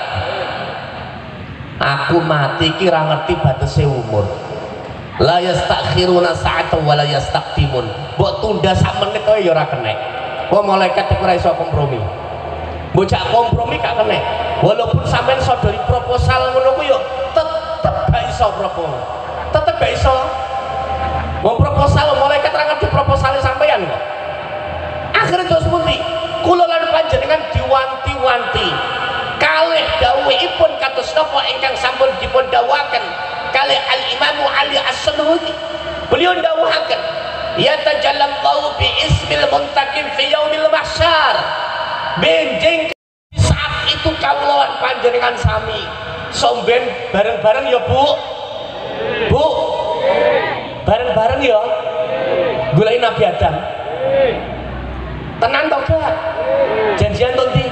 [SPEAKER 1] aku mati kira ngerti batese umur la yastakhiruna sa'atan wa la yastaqdimun mbok tunda sak menit kowe ya ora kenek wong malaikat iku ora iso kompromi bocah kompromi gak kenek walaupun sampean sodori proposal ngono ku yo tetep gak iso proposal tetep gak iso wong proposal malaikat ora ngerti proposale sampean kok akhire terus pundi kula lan panjenengan diwanti-wanti kalih dawuhipun kados napa ingkang sampun dipun dawuhaken kalih al-Imam Ali As-Sunusi beliau dawuhaken ya tajallallahu bi ismil muntaqim fi yaumil mahsyar benjing saat itu kawula panjenengan sami somben bareng-bareng ya Bu bareng-bareng ya gulain Nabi Adam tenan to gak janjian to ndi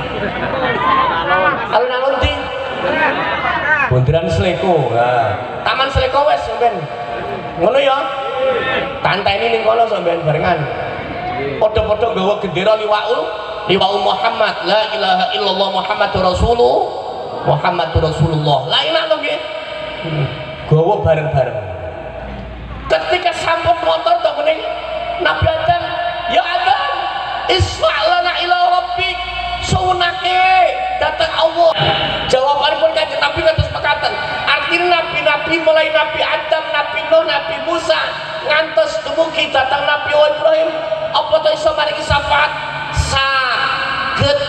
[SPEAKER 1] alun-alun ndi Bundaran Sleko, Taman Sleko wes sampean. Ngono ya. Tanteni ning kono sampean barengan. Padha-padha nggawa gendera liwa'ul Muhammad, la ilaha illallah Muhammadur Rasulullah. Lah enak to nggih. Gawa bareng-bareng. Ketika sampun motor to mrene Nabi Adam, ya Adam, isfa' lana ila rabbik. Sunake datang Allah. Jawabanipun Kanjeng Nabi kados mekaten. Artinya nabi-nabi mulai Nabi Adam, Nabi Nuh, Nabi Musa ngantos dumugi datang Nabi Ibrahim apa to iso mariki syafaat? Saged.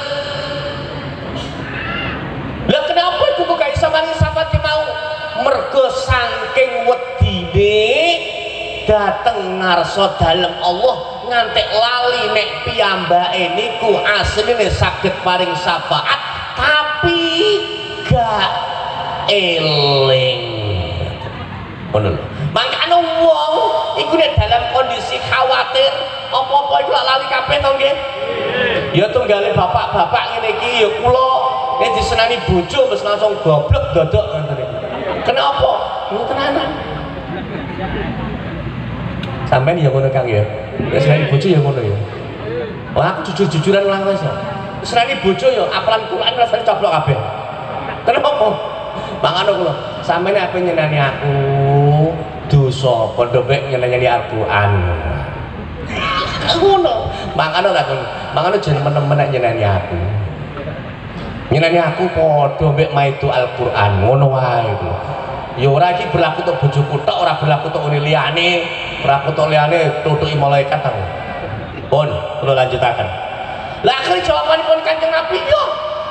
[SPEAKER 1] Lah kenapa iku gak iso mariki syafaat ki mau? Mergo saking wedine dateng ngarsa dalem Allah ngantek lali nek piyambake niku asline saged paring syafaat tapi gak eling ngono lho mangkane wong iku nek dalam kondisi khawatir apa-apa iku lali kabeh to nggih ya tunggale bapak-bapak ngene iki ya kula nek disenani bojo wis langsung goblok dodok ngoten kenapa ngoten tenanan sampean ya ngono Kang ya senani bojo ya ngono ya wah aku jujur-jujuran lang wis senani bojo ya apalan Quran rasane coplok kabeh kenapa mangane kula sampeyan ape nyenani aku dosa padha mek nyenani Al-Qur'an ngono mangane jeneng menemen nek nyenani aku padha mek maitu Al-Qur'an ngono wae iku ya ora iki berlaku untuk bojoku tok ora berlaku untuk liyane berlaku untuk liyane tutuki malaikat aku pun kula lanjutaken lah akhir jawabanipun Kanjeng Nabi yo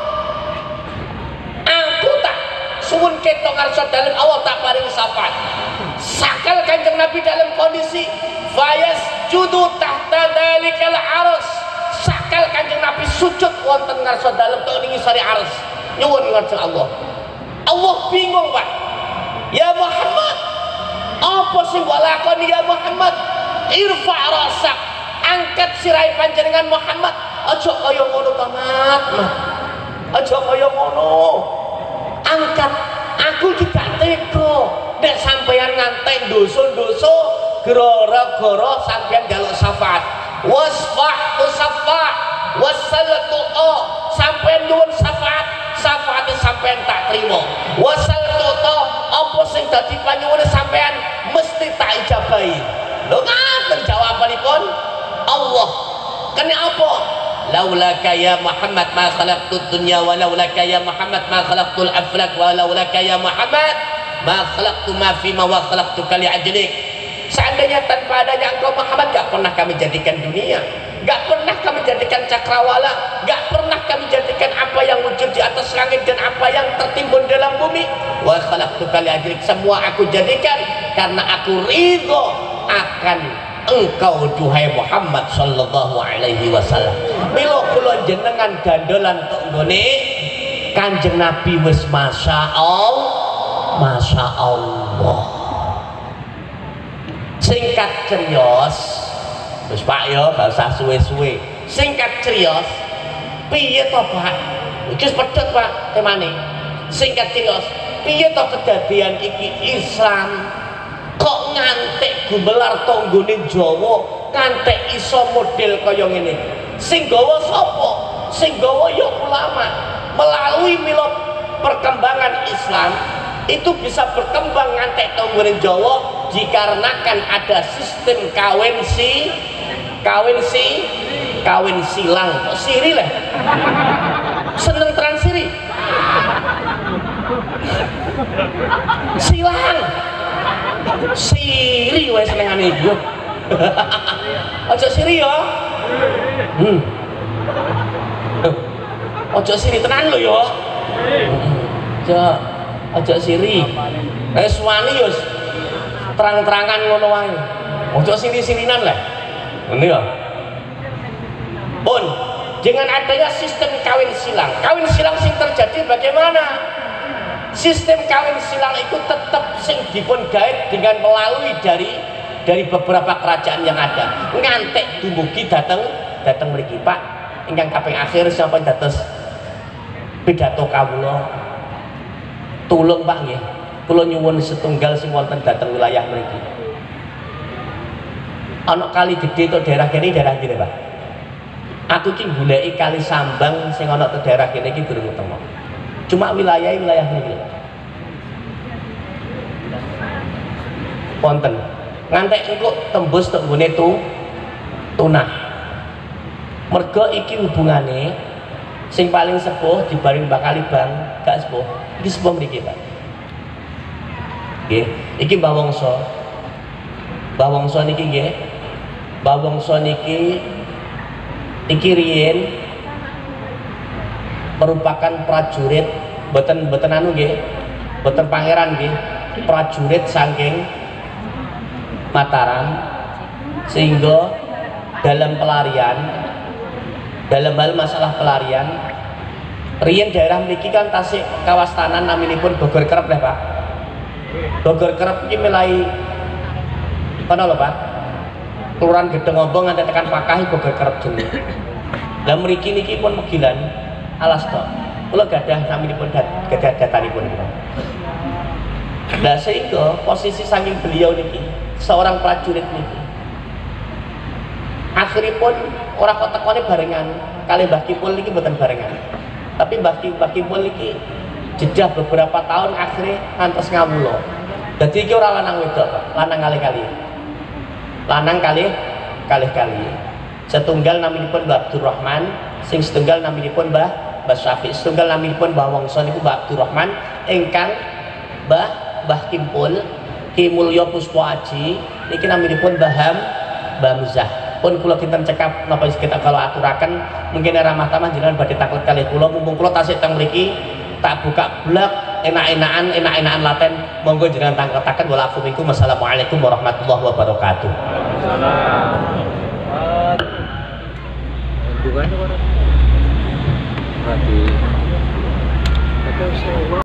[SPEAKER 1] aku tak suwun ketok ngarsa dalem Allah tak paring syafaat sakal Kanjeng Nabi dalam kondisi fayasjudu tahta dalikal arsy sakal Kanjeng Nabi sujud wonten ngarsa dalem tok ning ngisore arsy nyuwun ngarsa Allah bingung Pak ya Muhammad apa sing mbok lakoni ya Muhammad irfa rasak angkat sirai panjenengan Muhammad aja kaya ngono tamat aja kaya ngono angkat aku juga tega nek sampeyan ngantek dosa-dosa gara-gara sampeyan njaluk syafaat wasfa tu syafa' wasalatu sampeyan nyuwun syafaat dadi panyuwun sampean mesti tak ijabahi. Lho ngaten jawabanipun Allah. Kene apa? Laulaka ya Muhammad ma khalaqtud dunya wa laulaka ya Muhammad ma khalaqtul aflak wa laulaka ya Muhammad ma khalaqtu ma fi ma wa khalaqtuka li ajlik. Seandainya tanpa adanya engkau Muhammad, gak pernah kami jadikan dunia, gak pernah kami jadikan cakrawala, gak pernah kami jadikan apa yang wujud di atas langit dan apa yang tertimbun dalam bumi. Wa khalaqtuka li ajlik, semua aku jadikan karena aku ridho akan engkau duhai Muhammad sallallahu alaihi wasallam. Mila kula jenengan gandolan tok nggone Kanjeng Nabi wis masyaallah. Singkat cerios, wis Pak ya gak usah suwe-suwe. Singkat cerios, piye to Pak? Iki pedhot Pak temane. Singkat cerios, piye to kedadian iki Islam kok ngantek gumelar tonggone Jawa, ngantek iso model kaya ngene. Sing gawa sapa? Sing gawa ya ulama. Melalui mila perkembangan Islam itu bisa berkembang ngantek tonggone Jawa dikarenakan ada sistem kawin silang. Kok siri lah? Seneng terang siri. Silang. Siri wae senengane iki. Aja siri ya. Aja siri tenan lho ya. Aja siri. Wis wani yo terang-terangan ngono wae. Aja siri-sirinan lah. Ngene ya. Pun dengan adanya sistem kawin silang sing terjadi bagaimana? Sistem kawin silang itu tetap sing dipun gaet dengan melalui dari beberapa kerajaan yang ada. Ngantek dumugi datang mriki Pak. Ingkang kaping akhir sampun dados pidato kawula. Tulung Pak nggih. Kula nyuwun setunggal sing wonten dhateng wilayah mriki. Ana kali gede to daerah kene Pak. Aku ki goleki kali Sambang sing ana te daerah kene iki durung ketemu. Cuma wilayah mriki. Wonten. Ngantek engko tembus tok nggone Tunah. Mergo iki hubungane sing paling sepuh dibaring Mbak Kalibang, gak sepuh. Iki sepuh mriki, Pak. Nggih, iki Mbah Wongso. Mbah Wongso niki nggih. Mbah Wongso niki riyen merupakan prajurit boten anu nggih. Boten pangeran nggih. Prajurit saking Mataram, sehingga dalam hal masalah pelarian riyen daerah mriki kan tasik kawastanan naminipun Bogor Kerep lah Pak. Bogor Kerep iki milai kono lho Pak. Kelurahan Gedeng Ombong nganti tekan Pakahi Bogor Kerep jenenge. Lah mriki niki pun Megilan alas tok. Kula gadah naminipun gadah datanipun. Lah sehingga posisi saking beliau niki seorang prajurit niki akhiripun ora kok tekone barengan kali Mbah Kipul niki mboten barengan, tapi Mbah Kipul niki jedah beberapa tahun akhirnya ngantos ngawula. Dadi iki ora lanang wedok Pak, lanang kalih-kalih. Setunggal naminipun Mbah Abdurrahman, sing setunggal naminipun Mbah Syafiq, setunggal naminipun Mbah Wongso niku Mbah Abdurrahman ingkang Mbah Kimpul Ki Mulya Puspa Aji niki naminipun Mbah Muzah. Pun kula kinten cekap napa kita kalau aturaken mungkin ramah tamah jenengan badhe taklet kalih kula mumpung kula tasik teng mriki tak buka blak enak-enakan laten monggo jenengan tangketaken wala afu minkum. Wassalamualaikum warahmatullahi wabarakatuh. Bukan